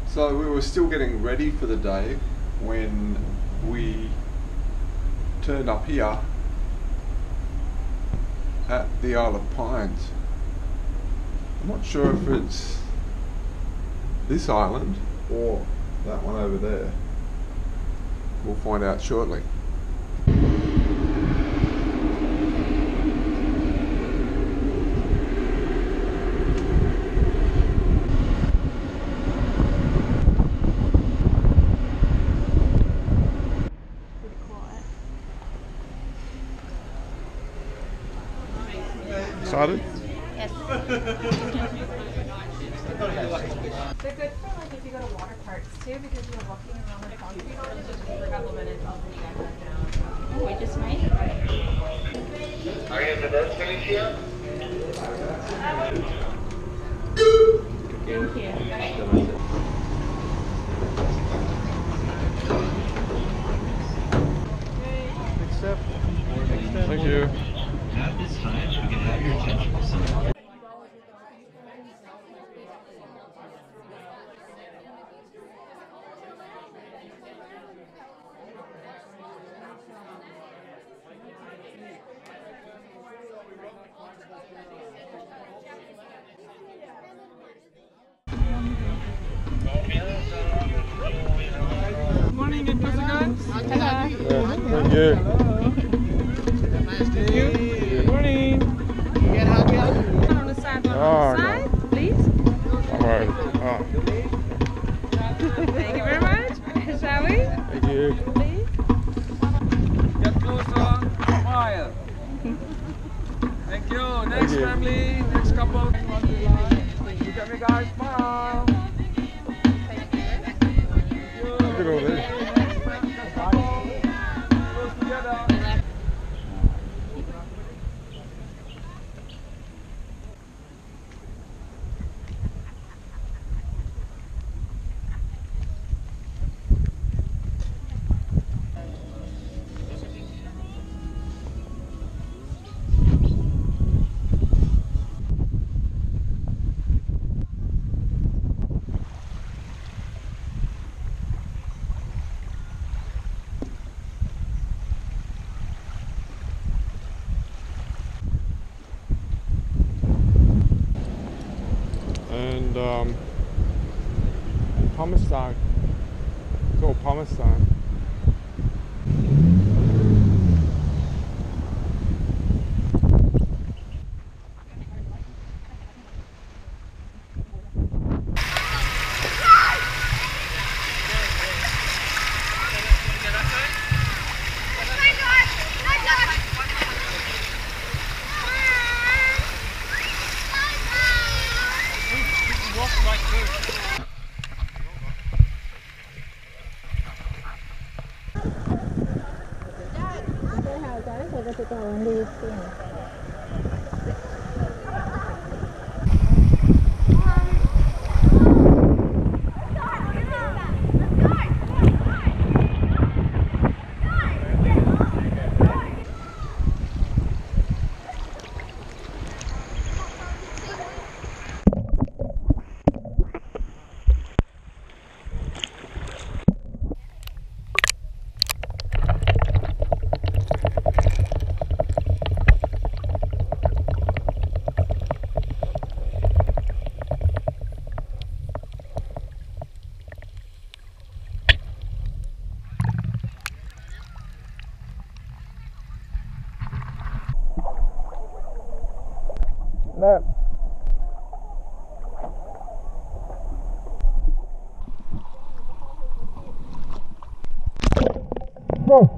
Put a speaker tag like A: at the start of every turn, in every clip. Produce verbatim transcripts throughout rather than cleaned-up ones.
A: So we were still getting ready for the day when we turned up here at the Isle of Pines. I'm not sure if it's this island or that one over there. We'll find out shortly. Excited?
B: Yes. They're good for like if you go to water parks too, because you're walking around the concrete for a couple minutes. Oh, we just made.
C: Are you in the boat stage here?
B: Thank you.
A: Accept. Thank you.
C: At this time, we can have your attention, please.
D: Morning, good person, guys.
A: Thank you.
D: Thank you. Good morning.
B: One on the side, one
A: Oh,
B: on the side, please.
A: Alright. Oh,
B: Thank you very much. Shall we?
A: thank you.
B: Please.
D: Get closer. Smile. Thank you. Next
A: you.
D: family, next couple. Look at me, guys. Smile.
A: Look at all this.
D: Close together.
A: And um, pumice stone. It's all pumice stone. No. Whoa.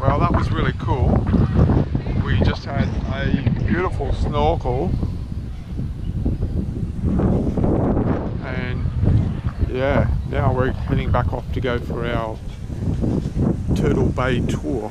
A: Well, that was really cool. We just had a beautiful snorkel. And yeah, now we're heading back off to go for our Turtle Bay tour.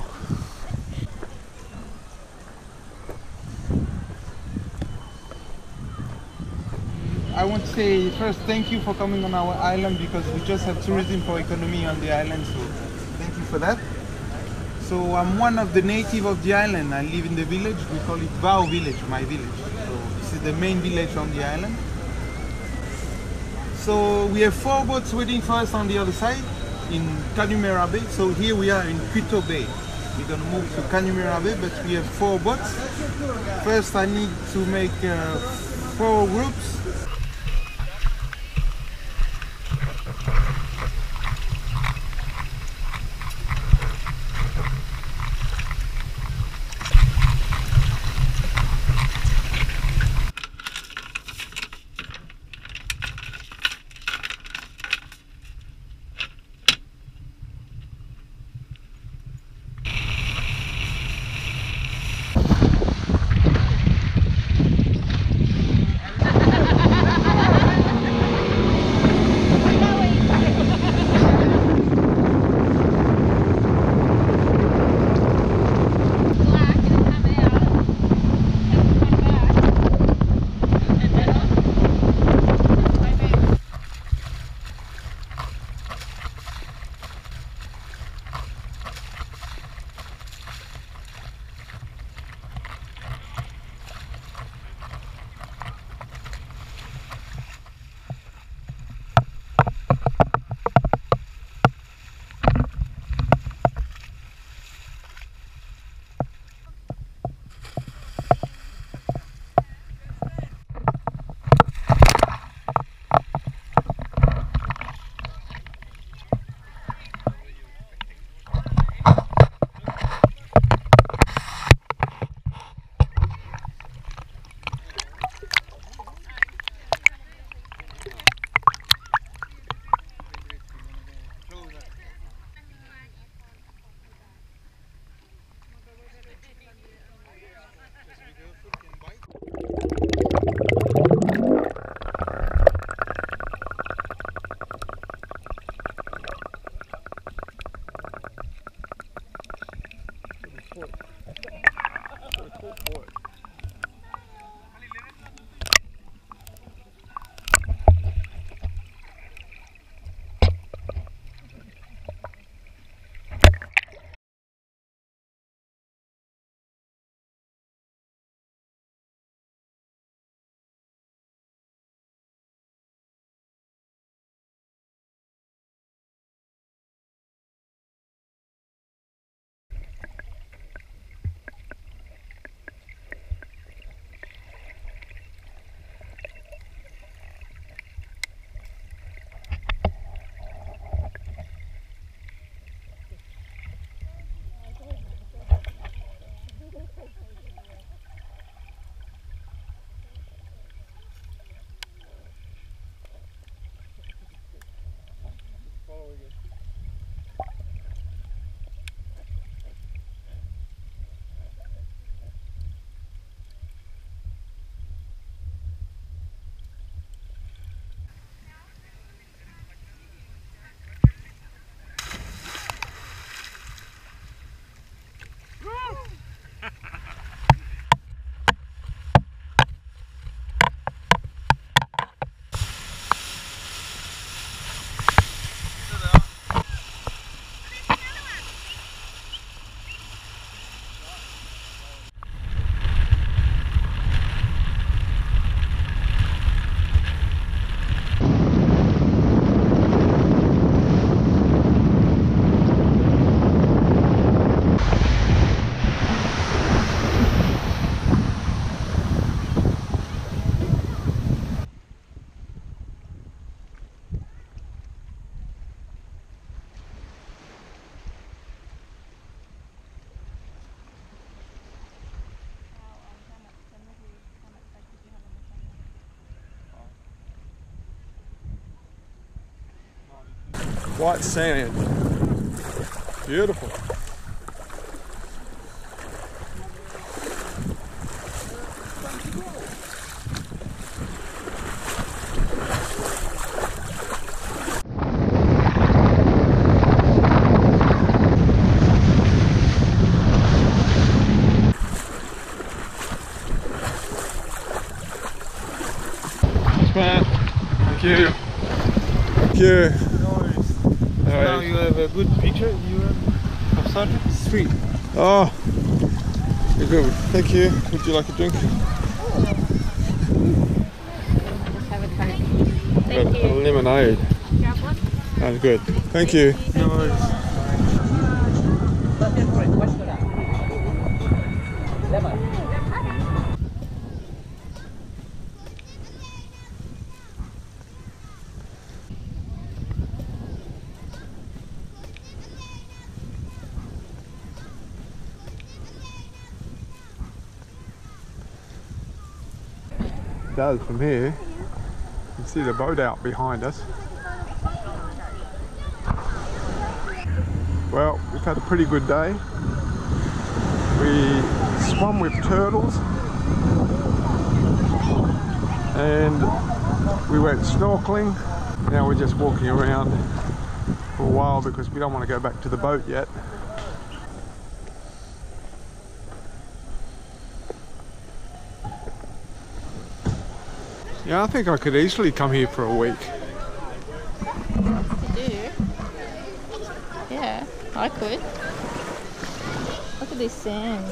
E: I want to say first thank you for coming on our island, because we just have tourism for economy on the island, so thank you for that. So I'm one of the native of the island. I live in the village. We call it Vau village, my village. So this is the main village on the island. So we have four boats waiting for us on the other side in Caledonia Bay. So here we are in Quito Bay. We're going to move to Caledonia Bay, but we have four boats. First I need to make uh, four groups.
A: White sand. Beautiful. you. Thank you.
E: No worries. Now you have a good picture. You have of subject. Sweet.
A: Oh, you're good. Thank you. Would you like a drink?
B: Just have a cart. Thank
A: Got a
B: you.
A: lemonade.
B: Grab one.
A: That's good. Thank you.
E: No worries.
A: It does from here. You can see the boat out behind us. Well, we've had a pretty good day. We swam with turtles and we went snorkeling. Now we're just walking around for a while because we don't want to go back to the boat yet. Yeah, I think I could easily come here for a week.
B: To do. Yeah, I could. Look at this sand.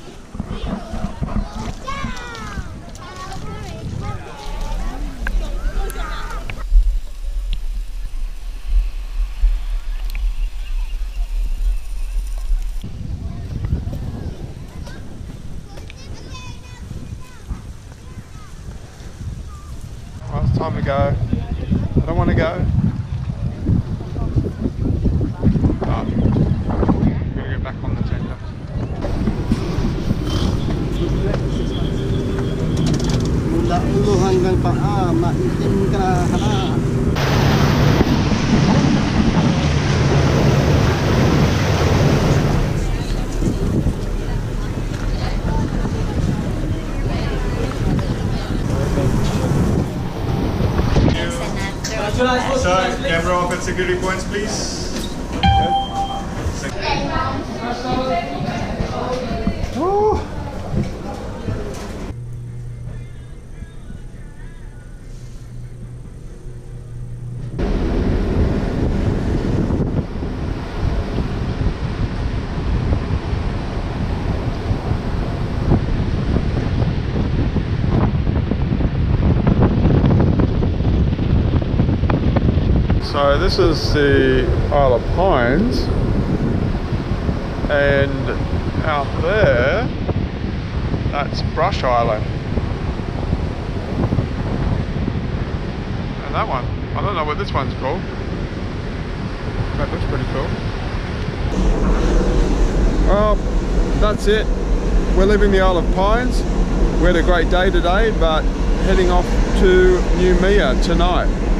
A: Well, it's time to go. I don't want to go. Oh, I'm gonna get back on the tender.
F: Mula ulo hanggang paa, maitim ka na.
G: So, camera off at security points, please.
A: Oh. So this is the Isle of Pines, and out there, that's Brush Island. And that one, I don't know what this one's called. That looks pretty cool. Well, that's it. We're leaving the Isle of Pines. We had a great day today, but heading off to Noumea tonight.